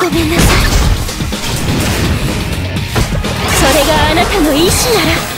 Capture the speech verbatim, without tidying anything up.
ごめんなさい。それがあなたの意志なら